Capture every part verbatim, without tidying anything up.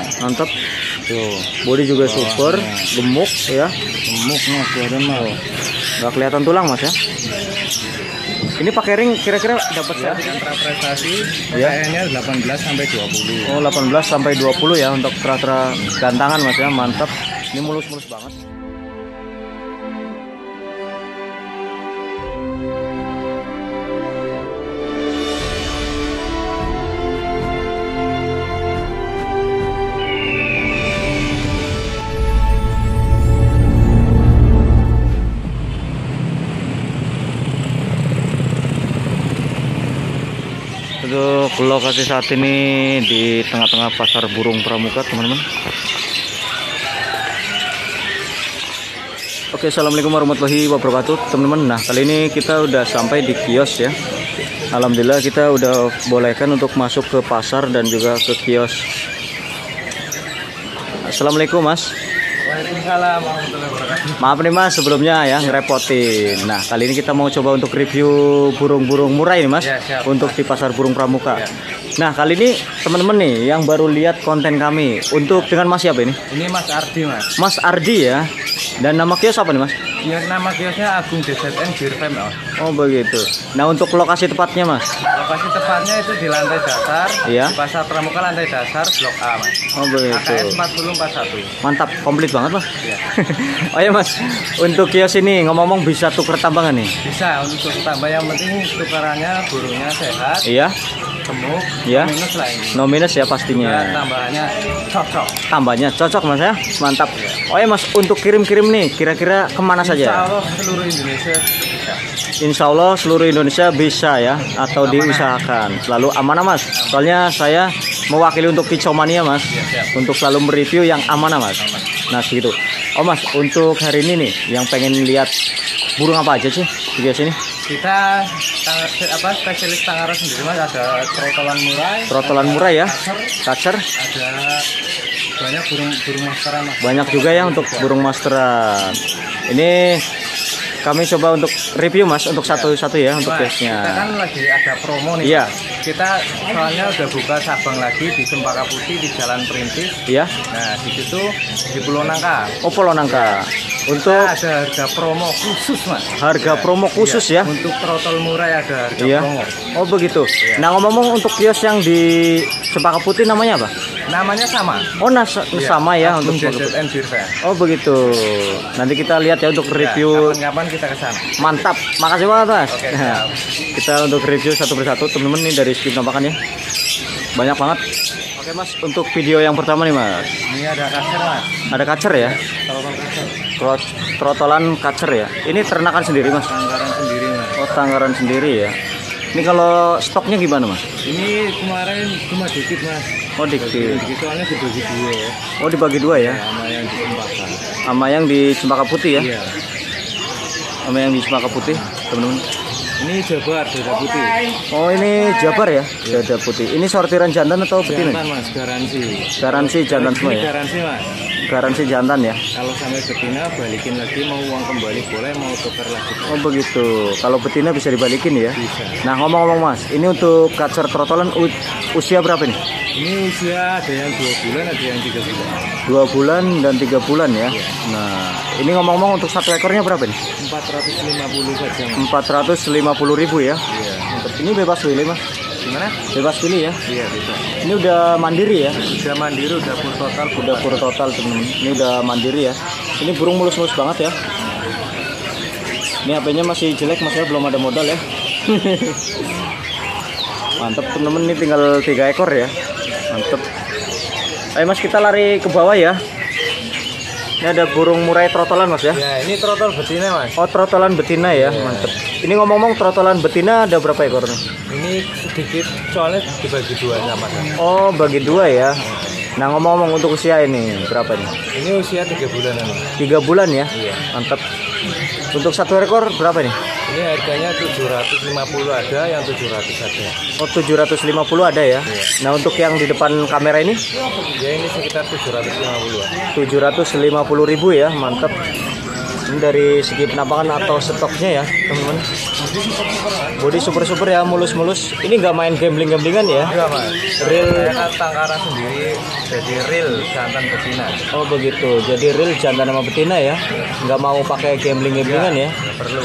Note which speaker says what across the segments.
Speaker 1: Mantap.
Speaker 2: Tuh,
Speaker 1: Bodi juga
Speaker 2: bawahnya
Speaker 1: super, gemuk ya.
Speaker 2: gemuk mas, kelihatan mas.
Speaker 1: Nggak kelihatan tulang mas ya. Ini pakai ring kira-kira dapat
Speaker 2: Ya,
Speaker 1: servis
Speaker 2: yang prestasi
Speaker 1: Ya.
Speaker 2: kayaknya delapan belas sampai dua puluh.
Speaker 1: Oh, delapan belas sampai dua puluh ya untuk tra-tra gantangan mas ya. Mantap. Ini mulus-mulus banget. Untuk lokasi saat ini di tengah-tengah pasar burung pramuka, teman-teman. Oke, assalamualaikum warahmatullahi wabarakatuh, teman-teman. Nah, kali ini kita udah sampai di kios ya. Alhamdulillah kita udah bolehkan untuk masuk ke pasar dan juga ke kios. Assalamualaikum mas.
Speaker 2: Waalaikumsalam warahmatullahi wabarakatuh.
Speaker 1: Maaf nih mas sebelumnya ya ngerepotin. Nah, kali ini kita mau coba untuk review burung-burung murah ini mas.
Speaker 2: Ya, siap.
Speaker 1: Untuk di pasar burung pramuka.
Speaker 2: Ya.
Speaker 1: Nah, kali ini teman-teman nih yang baru lihat konten kami. Untuk dengan mas siapa ini?
Speaker 2: Ini Mas Ardi mas.
Speaker 1: Mas Ardi ya. Dan nama kios apa nih mas?
Speaker 2: Ya, nama kiosnya Agung D Z N Beer Fam mas.
Speaker 1: Oh begitu. Nah, untuk lokasi tepatnya mas?
Speaker 2: Lokasi tepatnya itu di lantai dasar.
Speaker 1: Iya.
Speaker 2: Di pasar pramuka lantai dasar Blok A mas.
Speaker 1: Oh begitu.
Speaker 2: A K S empat nol empat satu.
Speaker 1: Mantap, komplit banget mas.
Speaker 2: Ya.
Speaker 1: Oh ya mas, untuk kios ini ngomong-ngomong bisa tuker tambangan nih?
Speaker 2: Bisa untuk tambah, yang penting tukarannya burungnya sehat,
Speaker 1: Iya,
Speaker 2: gemuk,
Speaker 1: Iya.
Speaker 2: minus lah ini.
Speaker 1: no minus ya
Speaker 2: Ya,
Speaker 1: pastinya.
Speaker 2: tambahannya cocok.
Speaker 1: Tambahnya cocok mas ya, mantap. Oh ya mas, untuk kirim-kirim nih, kira-kira kemana
Speaker 2: Insya
Speaker 1: saja?
Speaker 2: Allah seluruh Indonesia bisa.
Speaker 1: Insya Allah seluruh Indonesia bisa ya, atau
Speaker 2: Amanah.
Speaker 1: diusahakan. Selalu amanah mas, soalnya saya mewakili untuk Kicau Mania mas,
Speaker 2: Ya, siap.
Speaker 1: untuk selalu mereview yang amanah mas. Nah segitu. Oh mas, untuk hari ini nih, yang pengen lihat burung apa aja sih di kios ini?
Speaker 2: Kita tang- apa spesialis Tangerang sendiri mas, ada trotolan murai,
Speaker 1: Trotolan murah ya,
Speaker 2: kacer,
Speaker 1: kacer.
Speaker 2: ada banyak burung burung masteran mas.
Speaker 1: Banyak juga ya untuk burung masteran. Ini kami coba untuk review mas untuk satu-satu ya untuk
Speaker 2: Mas,
Speaker 1: kiosnya.
Speaker 2: kita kan lagi ada promo nih.
Speaker 1: Iya.
Speaker 2: Mas. Kita soalnya udah buka cabang lagi di Cempaka Putih di Jalan Perintis.
Speaker 1: Iya.
Speaker 2: Nah di situ di Pulau Nangka.
Speaker 1: Oh Pulau Nangka. Untuk
Speaker 2: Kita ada harga promo khusus mas.
Speaker 1: harga promo khusus
Speaker 2: Iya,
Speaker 1: ya.
Speaker 2: Untuk trotol murai ada harga
Speaker 1: Iya.
Speaker 2: promo.
Speaker 1: Oh begitu.
Speaker 2: Iya.
Speaker 1: Nah ngomong-ngomong untuk kios yang di Cempaka Putih namanya apa?
Speaker 2: Namanya sama.
Speaker 1: Oh nas sama ya untuk
Speaker 2: Agung
Speaker 1: Cempaka Putih.
Speaker 2: D Z N Beer Fam.
Speaker 1: Oh begitu. Nanti kita lihat ya untuk review.
Speaker 2: Ya, kapan-kapan kita ke sana.
Speaker 1: Mantap. Makasih banget mas.
Speaker 2: Oke,
Speaker 1: Nah,
Speaker 2: siap.
Speaker 1: kita untuk review satu persatu temen-temen nih dari segi penampakan ya. Banyak banget. Oke mas, untuk video yang pertama nih mas.
Speaker 2: Ini ada kacer mas.
Speaker 1: Ada kacer ya.
Speaker 2: Trotol kacer.
Speaker 1: Trot- Trotolan kacer ya. Ini ternakan sendiri mas.
Speaker 2: Anggaran sendiri mas.
Speaker 1: Oh tanggaran sendiri ya. Ini kalau stoknya gimana mas?
Speaker 2: Ini kemarin cuma dikit mas.
Speaker 1: Oh dikit.
Speaker 2: Dikit soalnya dibagi dua ya.
Speaker 1: Oh dibagi dua ya.
Speaker 2: Sama yang di Cempaka.
Speaker 1: Sama yang di Cempaka Putih ya.
Speaker 2: Iya.
Speaker 1: Sama yang di Cempaka Putih teman-teman.
Speaker 2: Ini Jabar dada putih.
Speaker 1: Oh ini Jabar ya. Dada putih. Ini sortiran jantan atau betina?
Speaker 2: Jantan mas, garansi.
Speaker 1: Garansi jantan semua
Speaker 2: Ini
Speaker 1: ya.
Speaker 2: garansi mas.
Speaker 1: Garansi jantan ya.
Speaker 2: Kalau sampai betina balikin lagi, mau uang kembali boleh, mau tukar lagi
Speaker 1: Oh begitu. Kalau betina bisa dibalikin ya.
Speaker 2: bisa.
Speaker 1: Nah ngomong-ngomong mas, ini untuk kacer trotolan u- usia berapa nih?
Speaker 2: Ini usia ada yang dua bulan, ada yang tiga bulan.
Speaker 1: Dua bulan dan tiga bulan ya. Nah ini ngomong-ngomong untuk satu ekornya berapa nih?
Speaker 2: Empat ratus lima puluh saja mas.
Speaker 1: Empat ratus lima puluh ribu ya.
Speaker 2: Iya.
Speaker 1: Mantap. Ini bebas pilih mas.
Speaker 2: Gimana?
Speaker 1: Bebas pilih ya.
Speaker 2: Iya bisa.
Speaker 1: Ini udah mandiri ya.
Speaker 2: Udah mandiri, udah full total.
Speaker 1: Udah pur total temen. Ini udah mandiri ya. Ini burung mulus-mulus banget ya. Ini H P-nya masih jelek mas ya, belum ada modal ya. Mantap temen-temen, ini tinggal tiga ekor ya. Mantap. Ayo mas kita lari ke bawah ya. Ini ada burung murai trotolan mas ya.
Speaker 2: Ya ini trotol betina mas.
Speaker 1: Oh trotolan betina ya, mantap. Ini ngomong-ngomong trotolan betina ada berapa ekor nih?
Speaker 2: Ini sedikit soalnya dibagi dua sama sama.
Speaker 1: Oh bagi dua ya. Nah ngomong-ngomong untuk usia ini berapa nih?
Speaker 2: Ini usia tiga bulan mas.
Speaker 1: Tiga bulan ya.
Speaker 2: Iya.
Speaker 1: Mantap. Untuk satu ekor berapa nih?
Speaker 2: Ini harganya tujuh ratus lima puluh ada, yang tujuh ratus ada.
Speaker 1: Oh tujuh ratus lima puluh ada ya.
Speaker 2: Iya.
Speaker 1: Nah untuk yang di depan kamera ini
Speaker 2: Ya ini sekitar tujuh ratus lima puluh.
Speaker 1: tujuh ratus lima puluh ribu ya, mantap. Ini dari segi penampakan atau stoknya ya teman-teman. Body super-super ya, mulus-mulus. Ini nggak main gambling-gamblingan ya?
Speaker 2: Enggak mas.
Speaker 1: Real
Speaker 2: Saya tangkara sendiri, jadi real jantan betina.
Speaker 1: Oh begitu, jadi real jantan sama betina ya? Nggak mau pakai gambling-gamblingan ya?
Speaker 2: Nggak perlu.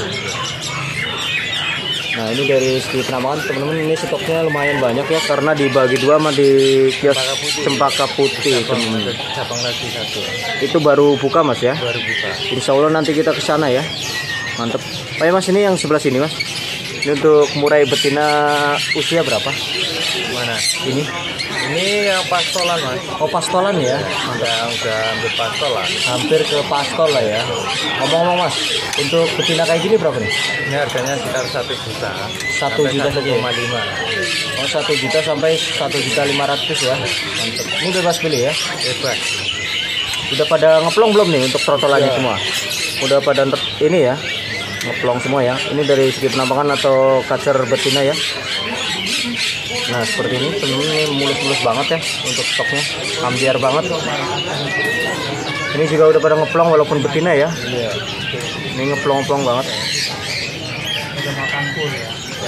Speaker 1: Nah ini dari segi penampakan teman-teman, ini stoknya lumayan banyak ya, karena dibagi dua sama di kios Cempaka Putih teman-teman.
Speaker 2: Cabang lagi satu.
Speaker 1: Itu baru buka mas ya?
Speaker 2: Baru buka.
Speaker 1: Insya Allah nanti kita ke sana ya. Mantep. Oh ya mas, ini yang sebelah sini mas. Ini untuk murai betina usia berapa?
Speaker 2: Mana?
Speaker 1: Ini?
Speaker 2: Ini yang pastolan mas.
Speaker 1: Oh pastolan ya?
Speaker 2: Udah udah hampir pastolan.
Speaker 1: Hampir ke pastol lah ya. Ngomong-ngomong mas, untuk betina kayak gini berapa nih?
Speaker 2: Ini harganya sekitar satu juta.
Speaker 1: Satu juta saja.
Speaker 2: Koma lima.
Speaker 1: Oh satu juta sampai satu juta lima ratus ya. Mantep. Ini bebas pilih ya.
Speaker 2: Bebas.
Speaker 1: Udah pada ngeplong belum nih untuk trotolannya
Speaker 2: Ya.
Speaker 1: semua? Udah pada ini ya, ngeplong semua ya. Ini dari segi penampakan atau kacer betina ya. Nah seperti ini temen-temen, ini mulus-mulus banget ya untuk stoknya, ambiar banget. Ini juga udah pada ngeplong walaupun betina ya.
Speaker 2: Iya.
Speaker 1: Ini ngeplong-ngeplong banget.
Speaker 2: Udah makan full ya.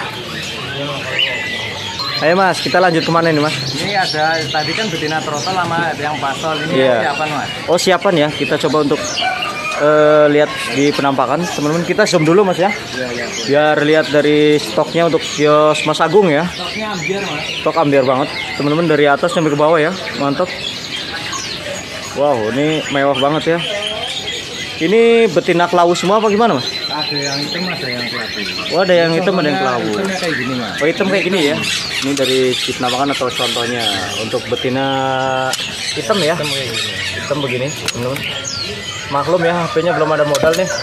Speaker 1: Ayo mas, kita lanjut kemana ini mas?
Speaker 2: Ini ada tadi kan betina trotol sama ada yang pastol. Ini
Speaker 1: Iya.
Speaker 2: siapa mas?
Speaker 1: Oh siapan ya, kita coba untuk eh, lihat di penampakan teman-teman. Kita zoom dulu mas ya,
Speaker 2: Iya iya.
Speaker 1: biar lihat dari stoknya untuk kios Mas Agung ya.
Speaker 2: Stoknya ambiar mas.
Speaker 1: Stok ambiar banget teman-teman, dari atas sampai ke bawah ya, mantap. Wow ini mewah banget ya. Ini betina kelawu semua apa gimana mas?
Speaker 2: Ada yang hitam, ada yang kelabu.
Speaker 1: Oh ada yang hitam, ada yang kelawu.
Speaker 2: Hitamnya kayak gini mas.
Speaker 1: Oh hitam kayak gini ya. Ini dari segi penampakan atau contohnya untuk betina hitam ya.
Speaker 2: Hitam kayak gini.
Speaker 1: Hitam begini teman-teman. Maklum ya, H P-nya belum ada modal nih.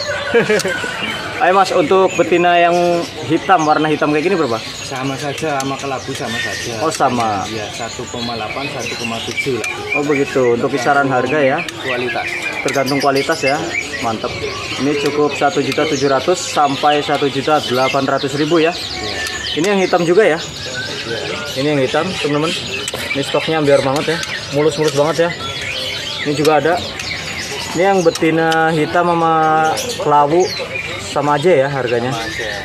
Speaker 1: Ayo mas, untuk betina yang hitam, warna hitam kayak gini berapa?
Speaker 2: Sama saja, sama kelabu sama saja.
Speaker 1: Oh sama.
Speaker 2: Iya, satu koma delapan, satu koma tujuh lah.
Speaker 1: Oh begitu, untuk kisaran harga ya,
Speaker 2: Kualitas.
Speaker 1: tergantung kualitas ya, mantap. Ini cukup satu juta tujuh ratus sampai satu juta delapan ratus ribu ya. Ini yang hitam juga ya. Ini yang hitam teman-teman. Ini stoknya ambiar banget ya, mulus-mulus banget ya. Ini juga ada. Ini yang betina hitam sama kelabu sama aja ya harganya.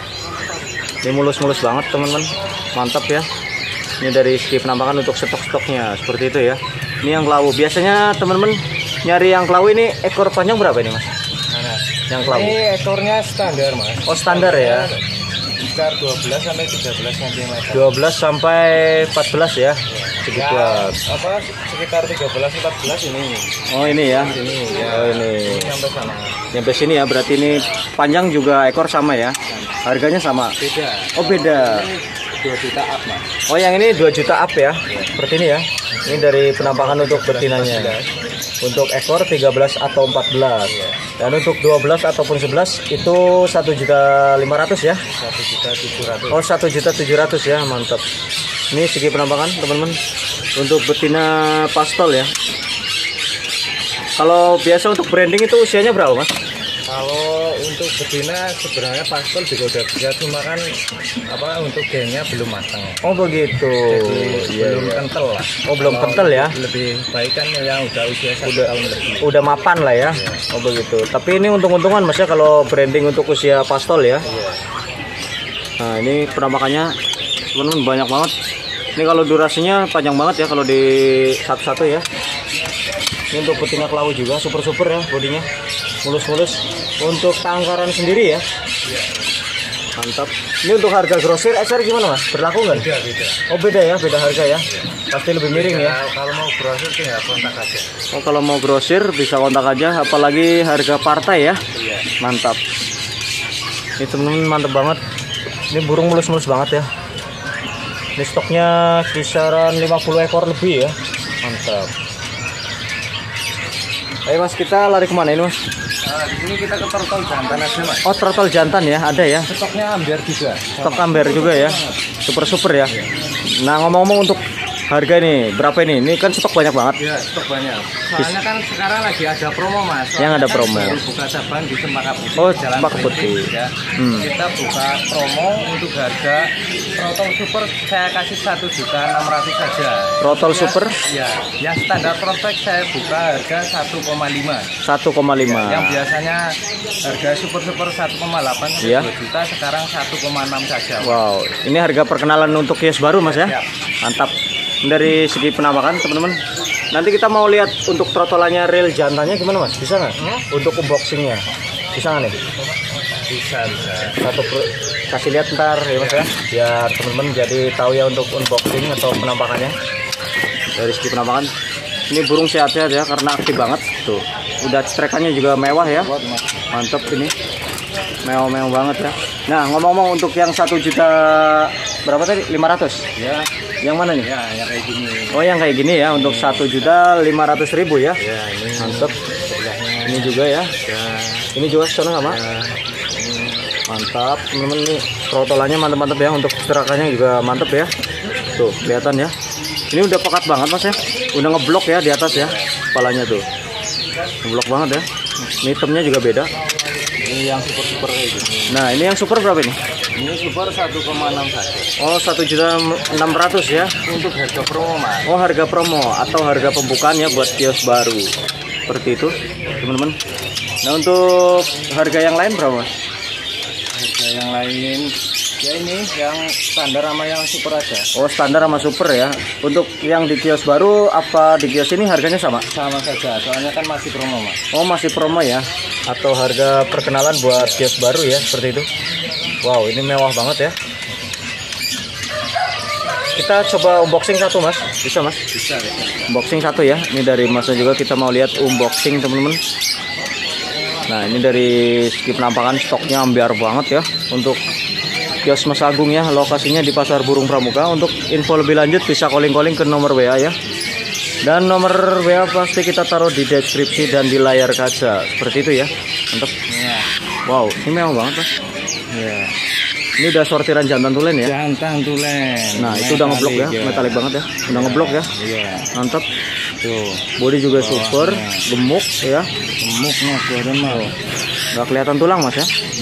Speaker 1: Ini mulus-mulus banget teman-teman, mantap ya. Ini dari segi penampakan untuk stok-stoknya seperti itu ya. Ini yang kelabu. Biasanya teman-teman nyari yang kelabu ini ekor panjang berapa ini mas?
Speaker 2: Mana?
Speaker 1: Yang kelabu.
Speaker 2: Ini ekornya standar mas.
Speaker 1: Oh standar ya.
Speaker 2: Sekitar dua belas sampai tiga belas sentimeter.
Speaker 1: dua belas sampai empat belas ya. Segitu.
Speaker 2: Ya, apa sekitar tiga belas empat belas ini.
Speaker 1: Oh ini ya.
Speaker 2: Ini ya.
Speaker 1: Oh ini.
Speaker 2: Sampai sana.
Speaker 1: Nyampe sini ya, berarti ini panjang juga ekor sama ya. Harganya sama.
Speaker 2: Beda.
Speaker 1: Oh beda.
Speaker 2: dua juta up mas.
Speaker 1: Oh yang ini dua juta up ya. Seperti ini ya. Ini dari penampakan untuk betinanya. Untuk ekor tiga belas atau empat belas. Dan untuk dua belas ataupun sebelas itu satu juta lima ratus ya.
Speaker 2: satu juta tujuh ratus.
Speaker 1: Oh satu juta tujuh ratus ya, mantap. Ini segi penampakan teman-teman. Untuk betina pastol ya. Kalau biasa untuk branding itu usianya berapa mas?
Speaker 2: Kalau untuk betina sebenarnya pastol juga udah bisa, cuma kan apa untuk gennya belum matang.
Speaker 1: Oh begitu.
Speaker 2: Jadi
Speaker 1: Iya,
Speaker 2: belum
Speaker 1: iya.
Speaker 2: kental lah.
Speaker 1: Oh belum
Speaker 2: Kalau
Speaker 1: kental ya.
Speaker 2: Lebih baik kan yang udah usia satu
Speaker 1: Udah.
Speaker 2: tahun lebih.
Speaker 1: Udah mapan lah ya. Oh begitu. Tapi ini untung-untungan mas ya kalau branding untuk usia pastol ya.
Speaker 2: Iya.
Speaker 1: Nah ini penampakannya teman-teman banyak banget. Ini kalau durasinya panjang banget ya kalau di satu-satu ya. Ini untuk betina kelawu juga super-super ya bodinya, mulus-mulus. Untuk tangkaran sendiri ya.
Speaker 2: Iya.
Speaker 1: Mantap. Ini untuk harga grosir S R gimana mas? Berlaku nggak?
Speaker 2: Beda beda.
Speaker 1: Oh beda ya, beda harga ya. Pasti lebih miring ya.
Speaker 2: Nah, kalau mau brosur tinggal kontak aja.
Speaker 1: Oh kalau mau grosir bisa kontak aja, apalagi harga partai ya.
Speaker 2: Iya.
Speaker 1: Mantap. Ini temen-temen mantep banget. Ini burung mulus-mulus banget ya. Ini stoknya kisaran lima puluh ekor lebih ya. Mantap. Ayo mas, kita lari kemana ini mas?
Speaker 2: Nah, di sini kita ke turtle jantan aja mas.
Speaker 1: Oh turtle jantan ya, ada ya.
Speaker 2: Stoknya ambiar juga.
Speaker 1: Stok amber juga ya. Super-super ya. Nah ngomong-ngomong untuk Harga nih berapa ini? Ini kan stok banyak banget.
Speaker 2: Ya, stok banyak. Soalnya kan sekarang lagi ada promo, Mas. Soalnya
Speaker 1: Yang ada
Speaker 2: kan
Speaker 1: promo.
Speaker 2: Baru buka cabang di Cempaka Putih.
Speaker 1: Oh,
Speaker 2: Jalan
Speaker 1: Cempaka
Speaker 2: Perintis,
Speaker 1: Putih.
Speaker 2: ya.
Speaker 1: Hmm.
Speaker 2: Kita buka promo untuk harga Trotol Super saya kasih satu juta enam ratus saja.
Speaker 1: Trotol
Speaker 2: Ya,
Speaker 1: Super
Speaker 2: ya. Yang standar prospek saya buka harga satu koma lima.
Speaker 1: satu koma lima.
Speaker 2: Yang biasanya harga super super satu koma delapan
Speaker 1: Iya.
Speaker 2: dua juta sekarang satu koma enam saja.
Speaker 1: Wow, ini harga perkenalan untuk kios baru Mas ya.
Speaker 2: Ya.
Speaker 1: Mantap. Dari segi penampakan teman-teman. Nanti kita mau lihat untuk trotolannya real jantannya gimana Mas? Bisa nggak?
Speaker 2: Hmm?
Speaker 1: Untuk unboxingnya. Bisa nggak nih?
Speaker 2: Bisa, bisa.
Speaker 1: Satu per- kasih lihat ntar ya Mas ya. Biar teman-teman jadi tahu ya untuk unboxing atau penampakannya. Dari segi penampakan. Ini burung sehat-sehat ya karena aktif banget tuh. Udah cetrekannya juga mewah ya.
Speaker 2: Buat, Mas.
Speaker 1: Mantap ini. Mewah-mewah banget ya. Nah, ngomong-ngomong untuk yang satu juta berapa tadi? lima ratus.
Speaker 2: Ya,
Speaker 1: Yang mana nih?
Speaker 2: ya, yang kayak gini.
Speaker 1: Oh, yang kayak gini ya untuk satu juta lima ratus ribu ya.
Speaker 2: Ya, ini
Speaker 1: Mantap.
Speaker 2: sebelahnya.
Speaker 1: Ini juga ya.
Speaker 2: Ya,
Speaker 1: Ini juga sana sama.
Speaker 2: ya.
Speaker 1: Mantap, teman-teman nih. Trotolannya mantap-mantap ya, untuk gerakannya juga mantap ya. Tuh, kelihatan ya. Ini udah pekat banget Mas ya. Udah ngeblok ya di atas ya. Kepalanya tuh. Ngeblok banget ya. Ini hitamnya juga beda.
Speaker 2: Ini yang super super kayak gini.
Speaker 1: Nah, ini yang super berapa ini?
Speaker 2: Ini super satu koma enam saja.
Speaker 1: Oh, satu juta enam ratus ya.
Speaker 2: Untuk harga promo, Mas.
Speaker 1: Oh, harga promo atau harga pembukaan ya buat kios baru. Seperti itu, teman-teman. Nah, untuk harga yang lain berapa, Mas?
Speaker 2: Harga yang lain ya ini yang standar sama yang super aja.
Speaker 1: Oh, standar sama super ya. Untuk yang di kios baru apa di kios ini harganya sama?
Speaker 2: Sama saja, soalnya kan masih promo, Mas.
Speaker 1: Oh, masih promo ya. Atau harga perkenalan buat kios baru ya, seperti itu. Wow, ini mewah banget ya. Kita coba unboxing satu, Mas. Bisa, Mas?
Speaker 2: Bisa ya.
Speaker 1: Unboxing satu ya. Ini dari Masnya juga kita mau lihat unboxing, teman-teman. Nah, ini dari segi penampakan stoknya ambiar banget ya untuk kios Mas Agung ya. Lokasinya di Pasar Burung Pramuka. Untuk info lebih lanjut bisa calling-calling ke nomor W A ya. Dan nomor W A pasti kita taruh di deskripsi dan di layar kaca. Seperti itu ya. Mantap.
Speaker 2: Ya.
Speaker 1: Wow, ini mewah banget, Mas.
Speaker 2: Ya.
Speaker 1: Ini udah sortiran jantan tulen ya.
Speaker 2: Jantan tulen.
Speaker 1: Nah, itu udah ngeblok ya, metalik banget ya. Udah ngeblok ya.
Speaker 2: Iya.
Speaker 1: Mantap.
Speaker 2: Tuh.
Speaker 1: Body juga
Speaker 2: Bawahnya.
Speaker 1: super, gemuk ya.
Speaker 2: Gemuk, Mas, kelihatan, Mas.
Speaker 1: Nggak kelihatan tulang, Mas ya.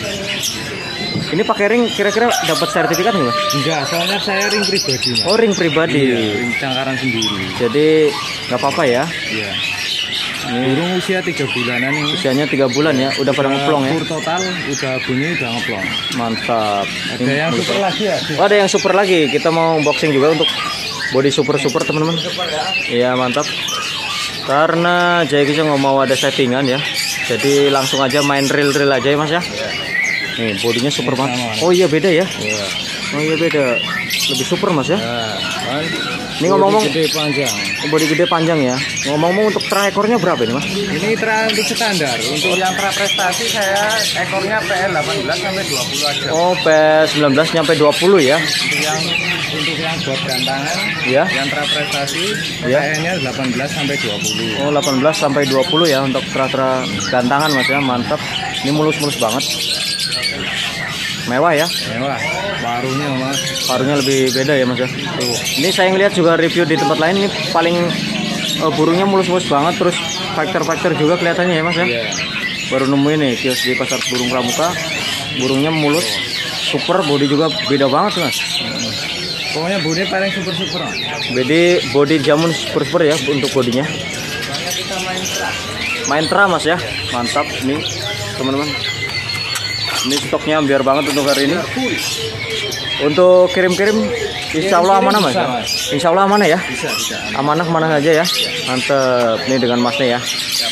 Speaker 1: Ini pakai ring kira-kira dapat sertifikat nggak, Mas?
Speaker 2: Enggak, soalnya saya ring pribadi, Mas.
Speaker 1: Oh, ring pribadi.
Speaker 2: Iya, ring cangkaran sendiri.
Speaker 1: Jadi nggak apa-apa ya.
Speaker 2: Iya.
Speaker 1: Ini
Speaker 2: Burung usia tiga bulanan ini.
Speaker 1: usianya tiga bulan ya, udah pada ngeplong ya.
Speaker 2: Pur total udah bunyi udah ngeplong.
Speaker 1: Mantap.
Speaker 2: Ada
Speaker 1: Ini
Speaker 2: yang
Speaker 1: bisa.
Speaker 2: super lagi ya?
Speaker 1: Oh, ada yang super lagi. Kita mau unboxing juga untuk body super-super, teman-teman. Iya, mantap. Karena Jaya Kisah nggak mau ada settingan ya. Jadi langsung aja main real-real aja ya, Mas ya. Nih, bodinya super
Speaker 2: Ini
Speaker 1: banget.
Speaker 2: sama.
Speaker 1: Oh iya, beda ya.
Speaker 2: Iya.
Speaker 1: Oh iya, beda. Lebih super, Mas ya.
Speaker 2: Nah, kan.
Speaker 1: Ini ngomong-ngomong-
Speaker 2: Bodi gede panjang.
Speaker 1: Body gede panjang ya. Ngomong-ngomong untuk teraekornya berapa ini, Mas?
Speaker 2: Ini tra untuk standar. Untuk yang pra prestasi saya ekornya P L delapan belas sampai dua puluh aja.
Speaker 1: Oh, P sembilan belas nyampe dua puluh ya.
Speaker 2: Untuk yang untuk yang buat gantangan,
Speaker 1: Ya.
Speaker 2: yang pra prestasi
Speaker 1: Ya.
Speaker 2: P L-nya delapan belas sampai dua puluh.
Speaker 1: Oh, delapan belas sampai dua puluh ya untuk tra-tra gantangan, Mas ya. Mantap. Ini mulus-mulus banget. Mewah ya.
Speaker 2: Mewah. Paruhnya, Mas.
Speaker 1: Paruhnya lebih beda ya, Mas ya. Tuh. Ini saya ngeliat juga review di tempat lain ini paling eh, burungnya mulus-mulus banget, terus faktor-faktor juga kelihatannya ya, Mas ya.
Speaker 2: Iya.
Speaker 1: Baru nemuin nih kios di Pasar Burung Pramuka. Burungnya mulus, super, body juga beda banget, Mas.
Speaker 2: Pokoknya bodi paling super-super. Mas.
Speaker 1: Body body jamun super-super ya untuk bodinya.
Speaker 2: Soalnya kita main tra.
Speaker 1: Main tra, Mas ya. Mantap nih, teman-teman. Ini stoknya biar banget untuk hari ini. Untuk kirim-kirim insya Allah amanah, Mas.
Speaker 2: Bisa, Mas.
Speaker 1: Insya Allah amanah ya.
Speaker 2: Bisa, bisa.
Speaker 1: Amanah kemana saja ya. Mantep nih dengan Masnya ya.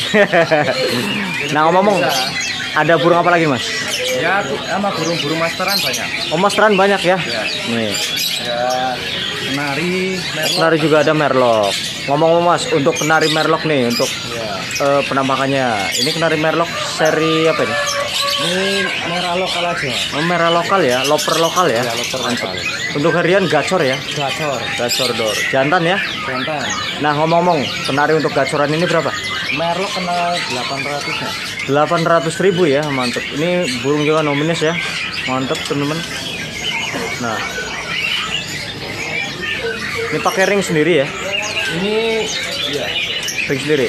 Speaker 1: Nah, ngomong-ngomong, ada burung apa lagi, Mas?
Speaker 2: Ya, sama burung-burung masteran banyak.
Speaker 1: Oh, masteran banyak ya.
Speaker 2: Ya.
Speaker 1: Nih,
Speaker 2: Ya, kenari, merlot.
Speaker 1: kenari juga ada merlok. Ngomong-ngomong, Mas, untuk kenari merlok nih untuk
Speaker 2: Ya.
Speaker 1: eh, penampakannya. Ini kenari merlok seri apa ini?
Speaker 2: Ini merah lokal aja.
Speaker 1: Oh, merah lokal ya, loper lokal ya.
Speaker 2: Ya, loper lokal.
Speaker 1: Untuk harian gacor ya.
Speaker 2: Gacor,
Speaker 1: Gacor dor. Jantan ya.
Speaker 2: jantan.
Speaker 1: Nah, ngomong-ngomong, kenari untuk gacoran ini berapa?
Speaker 2: Merlot kena delapan ratus ya.
Speaker 1: delapan ratus ribu ya, mantep. Ini burung juga nominis ya, mantep teman-teman. Nah, Ini pakai ring sendiri ya?
Speaker 2: Ini ya.
Speaker 1: Ring sendiri.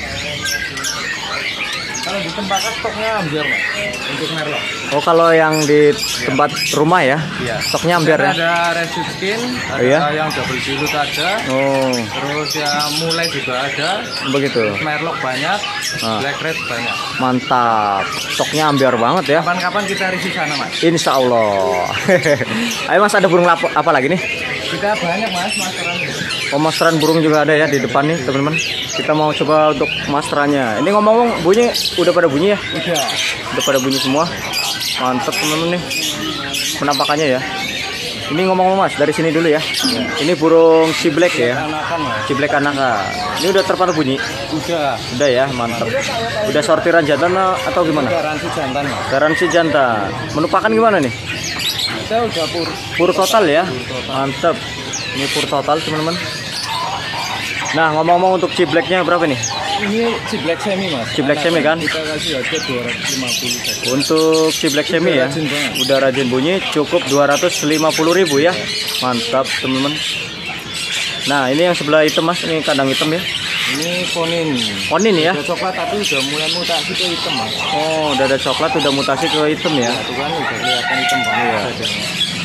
Speaker 2: Kalau di tempat stoknya ambiar mas untuk merlok.
Speaker 1: Oh kalau yang di tempat rumah ya?
Speaker 2: Iya.
Speaker 1: Stoknya ambiar ya?
Speaker 2: Ada rescue skin, ada
Speaker 1: Oh, iya?
Speaker 2: yang double dilute ada.
Speaker 1: Oh
Speaker 2: Terus yang mulai juga ada.
Speaker 1: begitu.
Speaker 2: Merlok banyak,
Speaker 1: Ah.
Speaker 2: black red banyak.
Speaker 1: Mantap. Stoknya ambiar banget ya?
Speaker 2: Kapan-kapan kita review sana mas.
Speaker 1: Insya Allah. Ayo mas, ada burung lapo, apa lagi nih?
Speaker 2: Kita banyak mas masteran.
Speaker 1: Oh masteran burung juga ada ya di depan nih teman-teman. Kita mau coba untuk masterannya. Ini ngomong-ngomong bunyi udah pada bunyi ya?
Speaker 2: Udah.
Speaker 1: Udah pada bunyi semua. Mantap teman-teman nih penampakannya ya. Ini ngomong-ngomong mas dari sini dulu ya. Ini burung ciblek ya.
Speaker 2: Anakan mas.
Speaker 1: Ciblek anakan. Ini udah terpantau bunyi.
Speaker 2: Udah.
Speaker 1: Udah ya, mantap. Udah sortiran jantan atau gimana?
Speaker 2: Garansi jantan mas.
Speaker 1: Garansi jantan. Menu pakan gimana nih?
Speaker 2: Kita udah pur.
Speaker 1: Pur total ya. Mantap. Ini pur total teman-teman. Nah ngomong-ngomong untuk cibleknya berapa nih?
Speaker 2: Ini si black semi mas.
Speaker 1: Ciblek semi kan?
Speaker 2: Kita kasih harga dua ratus lima puluh saja.
Speaker 1: Untuk ciblek semi ya.
Speaker 2: Rajin banget.
Speaker 1: Udah rajin bunyi cukup dua ratus lima puluh ribu ya. Mantap teman-teman. Nah ini yang sebelah hitam mas. Ini kandang hitam ya.
Speaker 2: Ini konin.
Speaker 1: Konin ya.
Speaker 2: Udah coklat tapi udah mulai mutasi ke hitam mas.
Speaker 1: Oh udah ada coklat udah mutasi ke hitam ya.
Speaker 2: Itu kan udah kelihatan hitam banget.
Speaker 1: Iya.
Speaker 2: Wajahnya.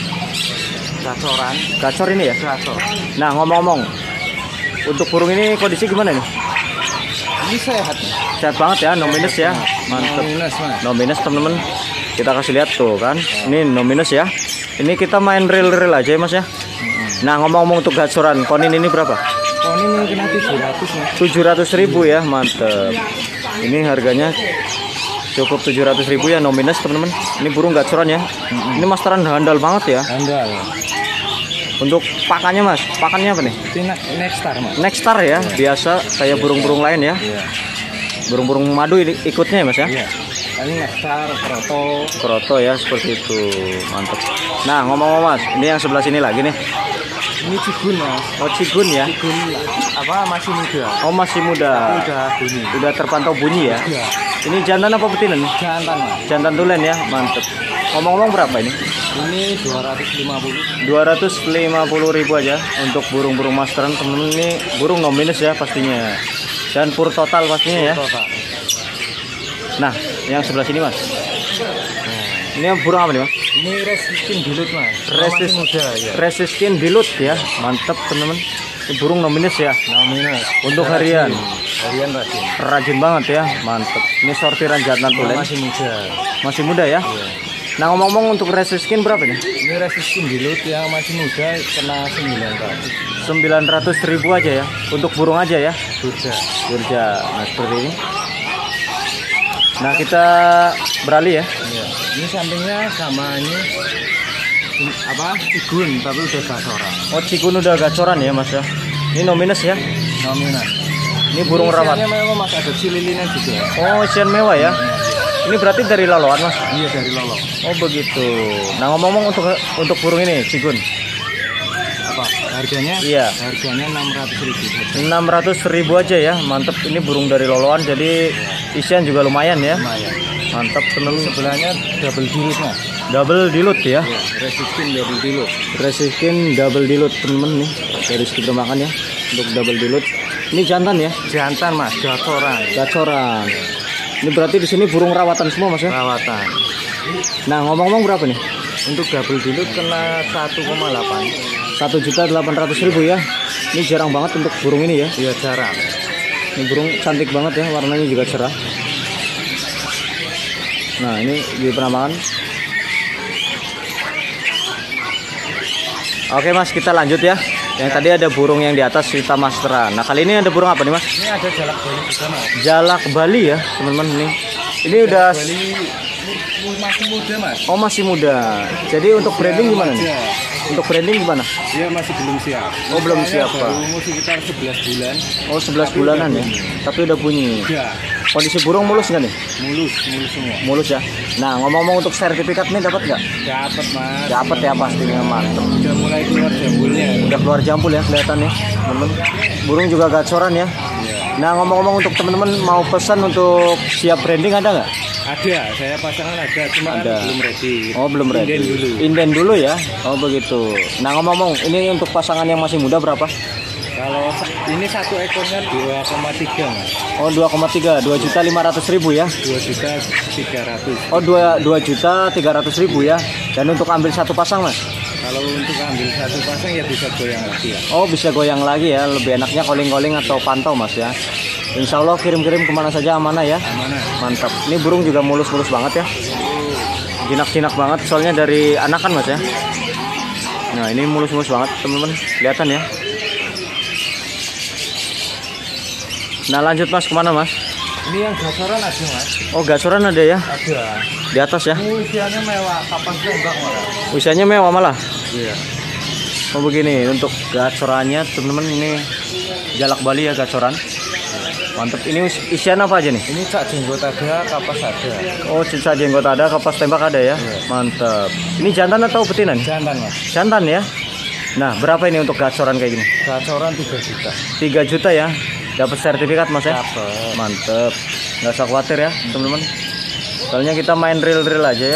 Speaker 2: Gacoran.
Speaker 1: Gacor ini ya.
Speaker 2: Gacor.
Speaker 1: Nah ngomong-ngomong untuk burung ini kondisi gimana nih?
Speaker 2: Ini sehat.
Speaker 1: Sehat banget ya, no minus ya. Mantap.
Speaker 2: Minus mas.
Speaker 1: No minus teman-teman. Kita kasih lihat tuh kan. Ini no minus ya. Ini kita main real-real aja ya mas ya. Nah ngomong-ngomong untuk gacoran konin ini berapa?
Speaker 2: Konin ini kena tujuh ratus mas.
Speaker 1: tujuh ratus ribu ya, mantep. Ini harganya cukup tujuh ratus ribu ya, no minus teman-teman. Ini burung gacoran ya. Ini masteran handal banget ya.
Speaker 2: Handal.
Speaker 1: Untuk pakannya mas, pakannya apa nih?
Speaker 2: Ini next star mas.
Speaker 1: Next star ya, biasa kayak burung-burung lain ya.
Speaker 2: Iya.
Speaker 1: Burung-burung madu ini ikutnya ya mas ya.
Speaker 2: Iya. Ini next star, proto.
Speaker 1: Kroto ya, seperti itu. Mantap. Nah ngomong-ngomong mas, ini yang sebelah sini lagi nih.
Speaker 2: Ini cigun mas.
Speaker 1: Oh cigun ya.
Speaker 2: Cigun apa masih muda.
Speaker 1: Oh masih muda.
Speaker 2: Udah bunyi.
Speaker 1: Udah terpantau bunyi ya.
Speaker 2: Iya.
Speaker 1: Ini jantan apa betina nih?
Speaker 2: Jantan mas.
Speaker 1: Jantan tulen ya, mantep. Ngomong-ngomong berapa ini?
Speaker 2: Ini dua ratus lima puluh.
Speaker 1: dua ratus lima puluh ribu aja untuk burung-burung masteran temen-temen. Ini burung no minus ya pastinya. Dan pur total pastinya ya.
Speaker 2: Total.
Speaker 1: Nah, yang sebelah sini mas. Ini yang burung apa nih mas?
Speaker 2: Ini resistin dilut mas.
Speaker 1: Resist-
Speaker 2: Masih muda ya.
Speaker 1: Resiskin dilut ya, mantep temen-temen. Ini burung no minus ya.
Speaker 2: Nah, minus.
Speaker 1: Untuk
Speaker 2: Rajin.
Speaker 1: harian.
Speaker 2: Harian rajin.
Speaker 1: Rajin banget ya, mantep. Ini sortiran jantan tulen.
Speaker 2: Masih muda.
Speaker 1: Masih muda ya.
Speaker 2: Iya.
Speaker 1: Nah ngomong-ngomong untuk resiskin berapa nih?
Speaker 2: Ini resistin dilut yang masih muda kena sembilan ratus.
Speaker 1: sembilan ratus ribu aja ya. Untuk burung aja ya.
Speaker 2: Sudah.
Speaker 1: Burja. Nah seperti ini. Nah kita beralih ya.
Speaker 2: Iya. Ini sampingnya sama ini apa? Cigun tapi udah gacoran.
Speaker 1: Oh cigun udah gacoran ya mas ya. Ini no minus ya.
Speaker 2: Nominal.
Speaker 1: Ini burung rawat.
Speaker 2: Isiannya memang mas ada cililinan juga.
Speaker 1: Oh isian mewah ya. Ini berarti dari loloan mas.
Speaker 2: Iya dari Lolo.
Speaker 1: Oh begitu. Nah ngomong-ngomong untuk untuk burung ini cigun.
Speaker 2: Apa? Harganya?
Speaker 1: Iya.
Speaker 2: Harganya enam ratus ribu.
Speaker 1: enam ratus ribu aja ya. Mantep. Ini burung dari loloan jadi isian juga lumayan ya.
Speaker 2: Lumayan.
Speaker 1: Mantap temen.
Speaker 2: Sebelahnya double dilut mas.
Speaker 1: Double dilut ya.
Speaker 2: Iya. Resistin double dilut.
Speaker 1: Resiskin double dilut temen nih. Dari segi makan ya. Untuk double dilut. Ini jantan ya.
Speaker 2: Jantan mas. Gacoran.
Speaker 1: Gacoran. Ini berarti di sini burung rawatan semua mas ya.
Speaker 2: Rawatan.
Speaker 1: Nah ngomong-ngomong berapa nih?
Speaker 2: Untuk double dilut kena satu koma delapan.
Speaker 1: satu juta delapan ratus ribu ya. Ini jarang banget untuk burung ini ya.
Speaker 2: Iya jarang.
Speaker 1: Ini burung cantik banget ya, warnanya juga cerah. Nah ini di penampakan. Oke mas, kita lanjut ya. Yang tadi ada burung yang di atas kita masteran. Nah kali ini ada burung apa nih mas?
Speaker 2: Ini ada jalak bali juga mas.
Speaker 1: Jalak Bali ya teman-teman nih. Ini udah
Speaker 2: Bali mu- masih muda mas.
Speaker 1: oh masih muda. Jadi untuk branding gimana nih? Untuk branding gimana?
Speaker 2: Dia masih belum siap.
Speaker 1: Oh, belum
Speaker 2: Usianya
Speaker 1: siap, Pak.
Speaker 2: baru umur sekitar sebelas bulan.
Speaker 1: Oh sebelas bulanan ya. Tapi udah bunyi.
Speaker 2: Udah
Speaker 1: Kondisi burung mulus nggak nih?
Speaker 2: mulus, mulus semua.
Speaker 1: Mulus ya. Nah ngomong-ngomong untuk sertifikat nih dapat nggak?
Speaker 2: Dapat mas.
Speaker 1: Dapat ya pastinya mantap.
Speaker 2: Udah mulai keluar jambulnya.
Speaker 1: Udah keluar jambul ya kelihatan ya teman-teman. Burung juga gacoran ya.
Speaker 2: Iya.
Speaker 1: Nah ngomong-ngomong untuk teman-teman mau pesan untuk siap branding ada nggak?
Speaker 2: Ada, saya pasangan ada, cuma
Speaker 1: Ada.
Speaker 2: kan belum ready.
Speaker 1: Oh belum ready.
Speaker 2: Inden dulu.
Speaker 1: Inden dulu ya. Oh begitu. Nah ngomong-ngomong, ini untuk pasangan yang masih muda berapa?
Speaker 2: Kalau ini satu ekornya dua koma tiga mas,
Speaker 1: Oh dua koma tiga, dua juta lima ratus ribu ya.
Speaker 2: dua juta tiga ratus.
Speaker 1: Oh dua juta tiga ratus ribu ya. Dan untuk ambil satu pasang mas?
Speaker 2: Kalau untuk ambil satu pasang ya bisa goyang lagi ya.
Speaker 1: Oh bisa goyang lagi ya. Lebih enaknya calling-calling atau pantau mas ya. Insya Allah kirim-kirim kemana saja amanah ya.
Speaker 2: Mana?
Speaker 1: Mantap. Ini burung juga mulus-mulus banget ya. Jinak-jinak banget soalnya dari anakan mas ya. Nah ini mulus-mulus banget teman-teman. Kelihatan ya. Nah lanjut mas, kemana mas?
Speaker 2: Ini yang gacoran ada mas.
Speaker 1: Oh gacoran ada ya?
Speaker 2: Ada.
Speaker 1: Di atas ya?
Speaker 2: Ini usianya mewah, kapan tembak malah.
Speaker 1: Usianya mewah malah?
Speaker 2: Iya.
Speaker 1: Oh begini, untuk gacorannya teman-teman ini jalak Bali ya gacoran. Mantep, ini us- isian apa aja nih?
Speaker 2: Ini cak jenggot ada, kapas ada.
Speaker 1: Oh sisa jenggot ada, kapas tembak ada ya?
Speaker 2: Iya.
Speaker 1: Mantap. Ini jantan atau betina nih?
Speaker 2: Jantan mas.
Speaker 1: Jantan ya? Nah berapa ini untuk gacoran kayak gini?
Speaker 2: Gacoran tiga juta.
Speaker 1: tiga juta ya? Dapat sertifikat mas ya?
Speaker 2: Dapat.
Speaker 1: Mantep. Nggak usah khawatir ya teman-teman. Soalnya kita main real-real aja ya.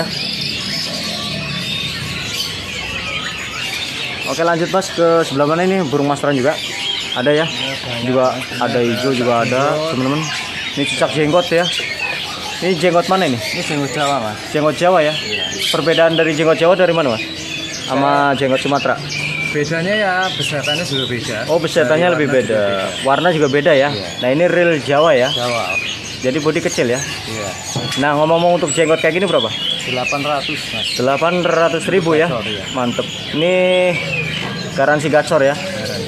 Speaker 1: Oke lanjut mas ke sebelah mana ini, burung masteran juga ada ya? Juga ada hijau juga ada teman-teman. Ini cicak jenggot ya. Ini jenggot mana ini?
Speaker 2: Ini jenggot Jawa mas.
Speaker 1: Jenggot Jawa ya? Perbedaan dari jenggot Jawa dari mana mas? Sama jenggot Sumatera?
Speaker 2: Bedanya ya besarannya juga beda.
Speaker 1: Oh besetannya
Speaker 2: Dari
Speaker 1: lebih
Speaker 2: warna
Speaker 1: beda.
Speaker 2: juga
Speaker 1: Warna juga beda ya?
Speaker 2: Iya.
Speaker 1: Nah ini real Jawa ya?
Speaker 2: Jawa.
Speaker 1: Jadi body kecil ya?
Speaker 2: Iya.
Speaker 1: Nah ngomong-ngomong untuk jenggot kayak gini berapa?
Speaker 2: delapan ratus mas.
Speaker 1: delapan ratus ribu ya?
Speaker 2: Gacor, ya.
Speaker 1: Mantep. Ini garansi gacor ya?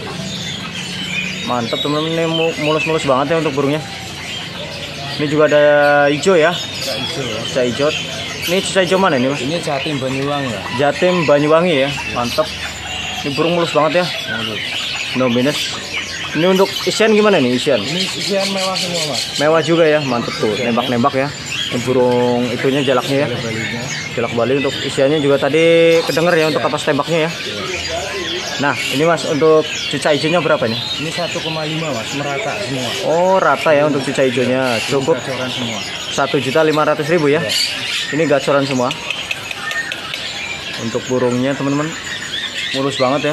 Speaker 1: Mantep teman-teman, ini mu- mulus-mulus banget ya untuk burungnya. Ini juga ada hijau ya?
Speaker 2: Cak hijau ya.
Speaker 1: Cica hijau. Ini cica hijau mana ini mas?
Speaker 2: Ini Jatim Banyuwangi ya.
Speaker 1: Jatim Banyuwangi ya? Mantep. Ini burung mulus banget ya?
Speaker 2: Mulut.
Speaker 1: No minus. Ini untuk isian gimana nih isian?
Speaker 2: Ini isian mewah semua mas.
Speaker 1: Mewah juga ya? Mantep tuh, nembak-nembak ya. Ini burung itunya jalaknya ya?
Speaker 2: Balinya.
Speaker 1: Jalak Bali. Untuk isiannya juga tadi kedenger ya untuk kapas tembaknya ya. Nah ini mas untuk cica hijaunya berapa nih?
Speaker 2: Ini satu koma lima mas, merata semua.
Speaker 1: Oh rata ya untuk cica hijaunya, cukup
Speaker 2: Gacoran semua.
Speaker 1: satu juta lima ratus ribu ya. Ini gacoran semua. Untuk burungnya teman-teman mulus banget ya.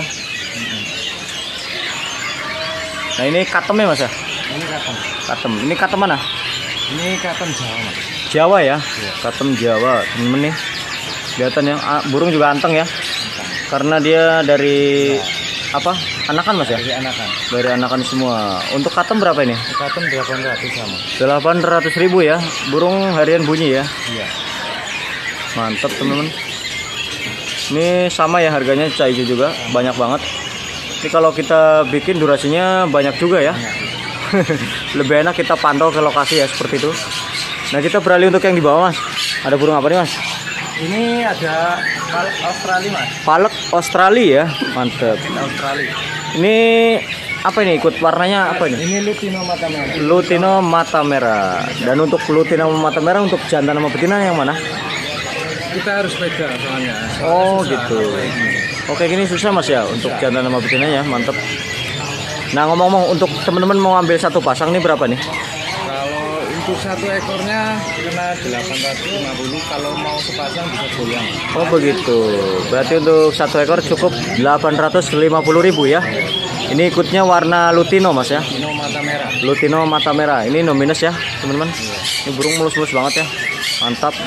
Speaker 1: Nah ini katem ya mas ya?
Speaker 2: Ini katem.
Speaker 1: Katem. Ini katem mana?
Speaker 2: Ini katem Jawa mas.
Speaker 1: Jawa ya? Katem Jawa teman-teman nih. Kelihatan ya, ah, burung juga anteng ya. Karena dia dari apa? Anakan mas ya?
Speaker 2: Dari anakan.
Speaker 1: Dari anakan semua. Untuk katem berapa ini?
Speaker 2: Katem delapan ratus sama.
Speaker 1: delapan ratus ribu ya. Burung harian bunyi ya.
Speaker 2: Iya.
Speaker 1: Mantap teman-teman. Ini sama ya harganya cica hijau juga, banyak banget. Ini kalau kita bikin durasinya banyak juga ya. Lebih enak kita pantau ke lokasi ya seperti itu. Nah kita beralih untuk yang di bawah mas. Ada burung apa nih mas?
Speaker 2: Ini ada palak Australia mas.
Speaker 1: Palek Australia ya, mantep.
Speaker 2: Australia.
Speaker 1: Ini apa ini? Ikut warnanya apa ini?
Speaker 2: Ini Lutino mata merah.
Speaker 1: Lutino mata merah. Dan untuk Lutino mata merah untuk jantan sama betina yang mana?
Speaker 2: Kita harus pegang soalnya.
Speaker 1: Oh
Speaker 2: Susah.
Speaker 1: gitu. Oke gini susah mas ya untuk jantan sama betina ya, mantep. Nah ngomong-ngomong untuk teman-teman mau ambil satu pasang nih berapa nih?
Speaker 2: Kalau untuk satu ekornya kena delapan ratus lima puluh. Kalau mau sepasang bisa goyang.
Speaker 1: Oh begitu. Berarti untuk satu ekor cukup delapan ratus lima puluh ribu ya. Ini ikutnya warna Lutino mas ya.
Speaker 2: Lutino mata merah.
Speaker 1: Lutino mata merah. Ini no minus ya teman-teman. Ini burung mulus-mulus banget ya. Mantap.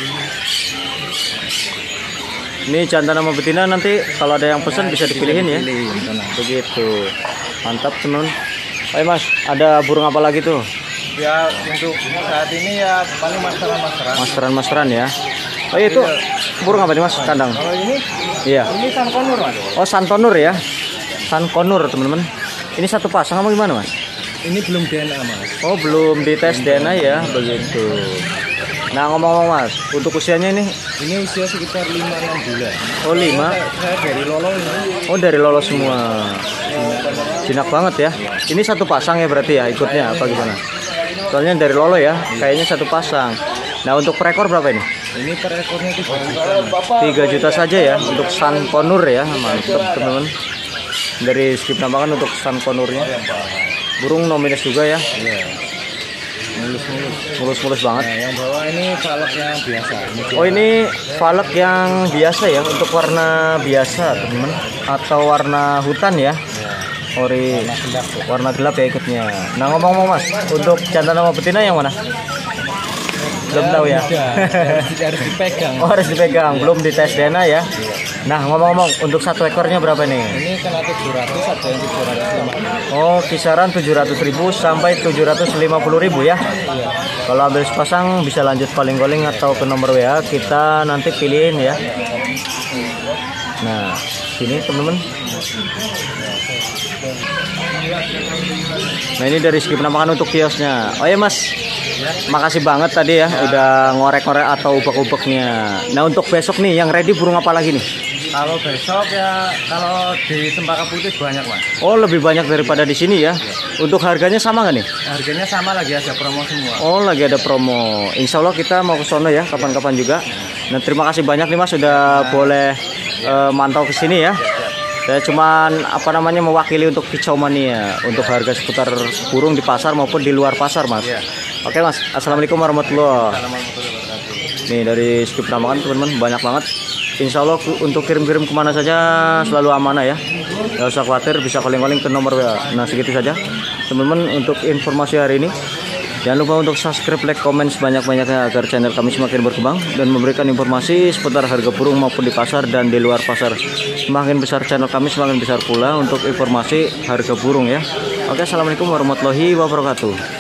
Speaker 1: Ini jantan sama betina nanti kalau ada yang pesan bisa dipilihin ya. Begitu. Mantap teman. Ayo mas, ada burung apa lagi tuh?
Speaker 2: Ya untuk saat ini ya paling masteran-masteran.
Speaker 1: Masteran-masteran ya. Oh itu burung apa nih mas? Kandang.
Speaker 2: Kalau ini
Speaker 1: Iya.
Speaker 2: ini Sankonur mas.
Speaker 1: Oh Santonur ya. Sankonur teman-teman. Ini satu pasang apa gimana mas?
Speaker 2: Ini belum D N A mas.
Speaker 1: Oh belum dites D N A ya, begitu. Nah ngomong-ngomong mas, untuk usianya ini?
Speaker 2: Ini usia sekitar lima enam bulan.
Speaker 1: Oh lima.
Speaker 2: Saya, saya dari Lolo ini.
Speaker 1: Oh dari lolos semua. Jinak banget ya. Ini satu pasang ya berarti ya ikutnya apa gimana? Soalnya dari Lolo ya, kayaknya satu pasang. Nah untuk per ekor berapa ini?
Speaker 2: Ini per ekornya tiga juta.
Speaker 1: tiga juta saja ya untuk Sankonur ya, mantep teman-teman. Dari skip nampakan untuk Sankonurnya. Burung no minus juga ya.
Speaker 2: Iya. mulus-mulus.
Speaker 1: mulus-mulus banget.
Speaker 2: Nah, yang bawah ini valek yang biasa.
Speaker 1: Oh ini valek yang biasa ya, untuk warna biasa teman-teman, atau warna hutan ya. Ori
Speaker 2: Warna gelap tuh.
Speaker 1: warna gelap ya ikutnya. Nah ngomong-ngomong Mas, untuk jantan sama betina yang mana? Belum tahu ya.
Speaker 2: Harus, harus dipegang.
Speaker 1: Oh harus dipegang, belum dites D N A ya. Nah ngomong-ngomong, untuk satu ekornya berapa nih?
Speaker 2: Ini kena tujuh ratus, ada yang tujuh ratus lima puluh.
Speaker 1: Oh kisaran tujuh ratus ribu sampai tujuh ratus lima puluh ribu ya.
Speaker 2: Iya.
Speaker 1: Kalau ambil sepasang bisa lanjut calling-calling atau ke nomor W A, kita nanti pilihin ya. Nah sini teman-teman. Nah ini dari segi penampakan untuk kiosnya. Oh ya Mas, makasih banget tadi ya, udah ngorek-ngorek atau ubek-ubeknya. Nah untuk besok nih yang ready burung apa lagi nih?
Speaker 2: Kalau besok ya, kalau di Cempaka Putih banyak Mas.
Speaker 1: Oh lebih banyak daripada di sini ya. Untuk harganya sama nggak nih?
Speaker 2: Harganya sama, lagi ada promo semua.
Speaker 1: Oh lagi ada promo. Insya Allah kita mau ke sono ya kapan-kapan juga. Nah terima kasih banyak nih Mas sudah boleh eh, mantau ke sini ya. Saya cuman apa namanya mewakili untuk Kicau Mania untuk harga seputar burung di pasar maupun di luar pasar Mas.
Speaker 2: Iya.
Speaker 1: Oke Mas, assalamualaikum warahmatullahi.
Speaker 2: Assalamualaikum.
Speaker 1: Nih dari skip penampakan teman-teman banyak banget. Insya Allah untuk kirim-kirim kemana saja selalu amanah ya. Gak usah khawatir, bisa calling-calling ke nomor W A. Nah segitu saja teman-teman untuk informasi hari ini. Jangan lupa untuk subscribe, like, komen sebanyak-banyaknya agar channel kami semakin berkembang dan memberikan informasi seputar harga burung maupun di pasar dan di luar pasar. Semakin besar channel kami, semakin besar pula untuk informasi harga burung ya. Oke, assalamualaikum warahmatullahi wabarakatuh.